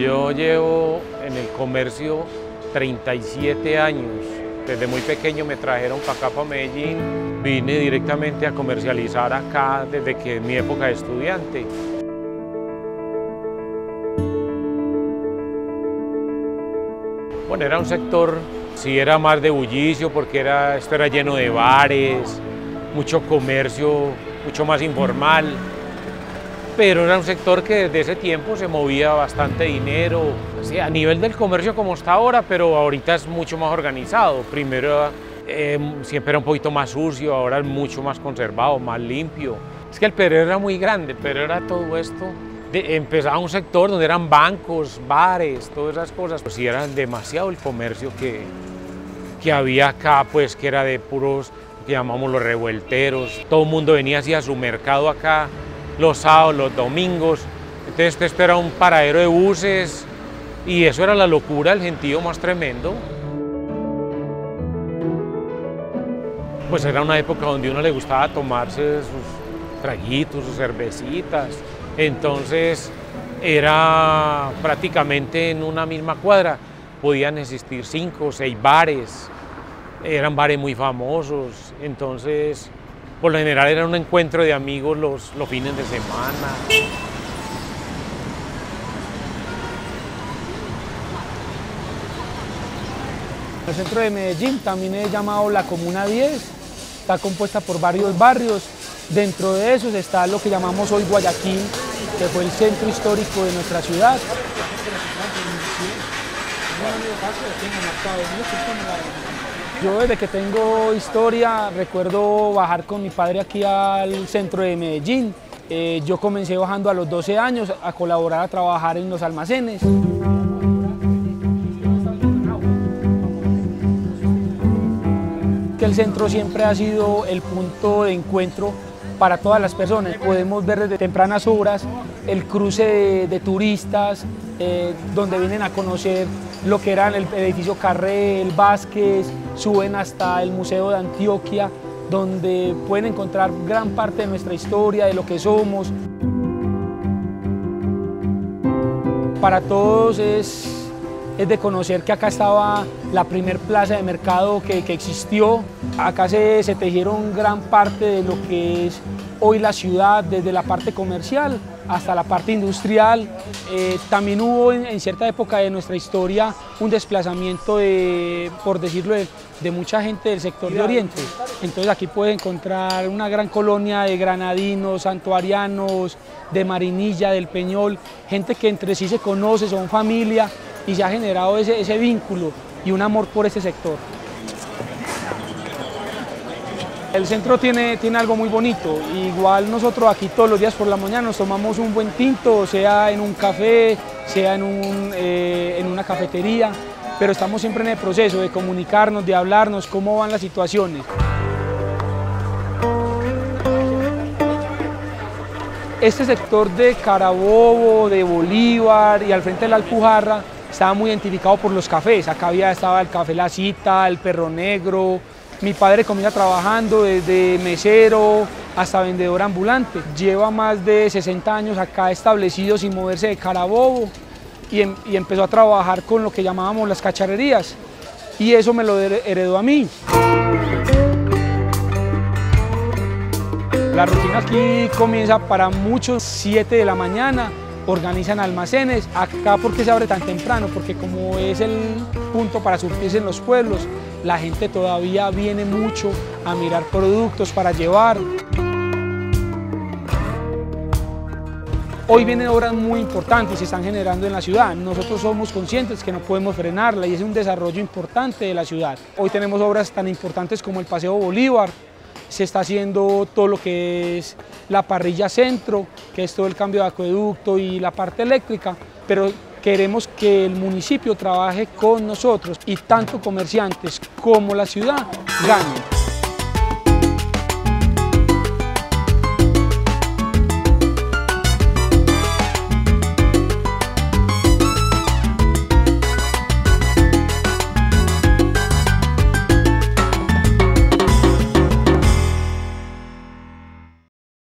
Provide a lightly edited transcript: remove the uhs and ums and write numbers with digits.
Yo llevo en el comercio 37 años. Desde muy pequeño me trajeron para acá, para Medellín. Vine directamente a comercializar acá desde que mi época de estudiante. Bueno, era un sector, sí era más de bullicio porque esto era lleno de bares, mucho comercio, mucho más informal. Pero era un sector que desde ese tiempo se movía bastante dinero, sí, a nivel del comercio como está ahora, pero ahorita es mucho más organizado. Primero siempre era un poquito más sucio, ahora es mucho más conservado, más limpio. Es que el Pereira era muy grande, pero era todo esto. Empezaba un sector donde eran bancos, bares, todas esas cosas. Pues sí, era demasiado el comercio que había acá, pues que era de puros, que llamamos los revuelteros. Todo el mundo venía hacia su mercado acá, los sábados, los domingos. Entonces esto era un paradero de buses y eso era la locura, el gentío más tremendo. Pues era una época donde a uno le gustaba tomarse sus traguitos, sus cervecitas. Entonces era prácticamente en una misma cuadra, podían existir 5 o 6 bares, eran bares muy famosos, entonces por lo general era un encuentro de amigos los fines de semana. El centro de Medellín también es llamado la Comuna 10, está compuesta por varios barrios. Dentro de esos está lo que llamamos hoy Guayaquil, que fue el centro histórico de nuestra ciudad. Yo desde que tengo historia recuerdo bajar con mi padre aquí al centro de Medellín. Yo comencé bajando a los 12 años a colaborar, a trabajar en los almacenes. Que el centro siempre ha sido el punto de encuentro para todas las personas. Podemos ver desde tempranas horas el cruce de turistas, donde vienen a conocer lo que era el edificio Carré, el Vázquez, suben hasta el Museo de Antioquia, donde pueden encontrar gran parte de nuestra historia, de lo que somos. Para todos es de conocer que acá estaba la primer plaza de mercado que existió. Acá se tejieron gran parte de lo que es hoy la ciudad, desde la parte comercial hasta la parte industrial. También hubo en cierta época de nuestra historia un desplazamiento, por decirlo, de mucha gente del sector de Oriente. Entonces aquí puedes encontrar una gran colonia de granadinos, santuarianos, de Marinilla, del Peñol, gente que entre sí se conoce, son familia, y se ha generado ese vínculo y un amor por ese sector. El centro tiene algo muy bonito, igual nosotros aquí todos los días por la mañana nos tomamos un buen tinto, sea en un café, sea en una cafetería, pero estamos siempre en el proceso de comunicarnos, de hablarnos, cómo van las situaciones. Este sector de Carabobo, de Bolívar y al frente de la Alpujarra estaba muy identificado por los cafés. Acá estaba el Café La Cita, el Perro Negro. Mi padre comienza trabajando desde mesero hasta vendedor ambulante. Lleva más de 60 años acá establecido sin moverse de Carabobo y empezó a trabajar con lo que llamábamos las cacharrerías. Y eso me lo heredó a mí. La rutina aquí comienza para muchos 7 de la mañana, organizan almacenes. Acá, ¿por qué se abre tan temprano? Porque como es el punto para surtirse en los pueblos, la gente todavía viene mucho a mirar productos para llevar. Hoy vienen obras muy importantes, se están generando en la ciudad. Nosotros somos conscientes que no podemos frenarla y es un desarrollo importante de la ciudad. Hoy tenemos obras tan importantes como el Paseo Bolívar. Se está haciendo todo lo que es la parrilla centro, que es todo el cambio de acueducto y la parte eléctrica, pero queremos que el municipio trabaje con nosotros y tanto comerciantes como la ciudad ganen.